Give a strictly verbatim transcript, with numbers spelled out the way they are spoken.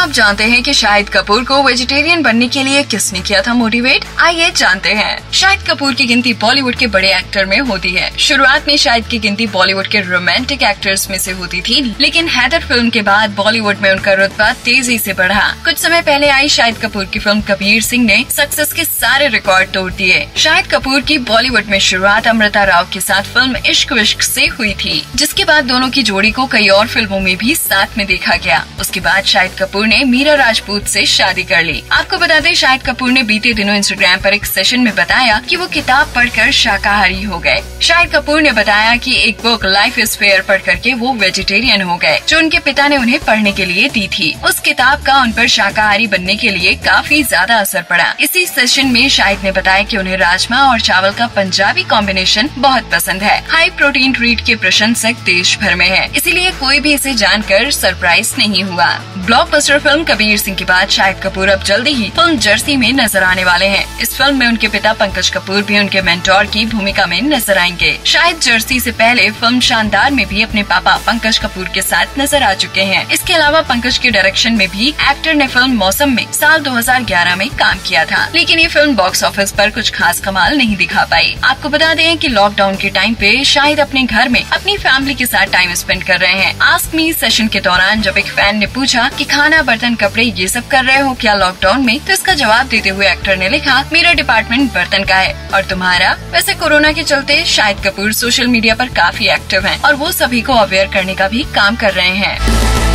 आप जानते हैं कि शाहिद कपूर को वेजिटेरियन बनने के लिए किसने किया था मोटिवेट? आइए जानते हैं। शाहिद कपूर की गिनती बॉलीवुड के बड़े एक्टर में होती है। शुरुआत में शाहिद की गिनती बॉलीवुड के रोमांटिक एक्टर्स में से होती थी, लेकिन हैदर फिल्म के बाद बॉलीवुड में उनका रुतबा तेजी से बढ़ा। कुछ समय पहले आई शाहिद कपूर की फिल्म कबीर सिंह ने सक्सेस के सारे रिकॉर्ड तोड़ दिए। शाहिद कपूर की बॉलीवुड में शुरुआत अमृता राव के साथ फिल्म इश्क विश्क से हुई थी, जिसके बाद दोनों की जोड़ी को कई और फिल्मों में भी साथ में देखा गया। उसके बाद शाहिद कपूर ने मीरा राजपूत से शादी कर ली। आपको बता दें, शाहिद कपूर ने बीते दिनों इंस्टाग्राम पर एक सेशन में बताया कि वो किताब पढ़कर शाकाहारी हो गए। शाहिद कपूर ने बताया कि एक बुक लाइफ इज फेयर पढ़ करके वो वेजिटेरियन हो गए, जो उनके पिता ने उन्हें पढ़ने के लिए दी थी। उस किताब का उन पर शाकाहारी बनने के लिए काफी ज्यादा असर पड़ा। इसी सेशन में शाहिद ने बताया कि उन्हें राजमा और चावल का पंजाबी कॉम्बिनेशन बहुत पसंद है। हाई प्रोटीन ट्रीट के प्रशंसक देश भर में है, इसीलिए कोई भी इसे जानकर सरप्राइज नहीं हुआ। ब्लॉकबस्टर फिल्म कबीर सिंह के बाद शाहिद कपूर अब जल्दी ही फिल्म जर्सी में नजर आने वाले हैं। इस फिल्म में उनके पिता पंकज कपूर भी उनके मेंटोर की भूमिका में नजर आएंगे। शाहिद जर्सी से पहले फिल्म शानदार में भी अपने पापा पंकज कपूर के साथ नजर आ चुके हैं। इसके अलावा पंकज के डायरेक्शन में भी एक्टर ने फिल्म मौसम में साल दो हज़ार ग्यारह में काम किया था, लेकिन ये फिल्म बॉक्स ऑफिस पर कुछ खास कमाल नहीं दिखा पाई। आपको बता दें कि लॉकडाउन के टाइम पे शाहिद अपने घर में अपनी फैमिली के साथ टाइम स्पेंड कर रहे हैं। आस्क मी सेशन के दौरान जब एक फैन ने पूछा कि खाना, बर्तन, कपड़े ये सब कर रहे हो क्या लॉकडाउन में, तो इसका जवाब देते हुए एक्टर ने लिखा, मेरा डिपार्टमेंट बर्तन का है और तुम्हारा। वैसे कोरोना के चलते शाहिद कपूर सोशल मीडिया पर काफी एक्टिव हैं और वो सभी को अवेयर करने का भी काम कर रहे हैं।